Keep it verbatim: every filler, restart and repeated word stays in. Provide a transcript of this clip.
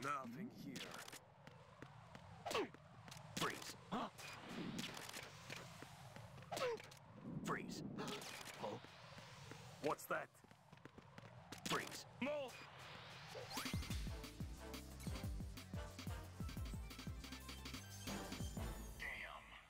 Nothing here. Freeze. Huh? Freeze. Oh. What's that? Freeze. Move!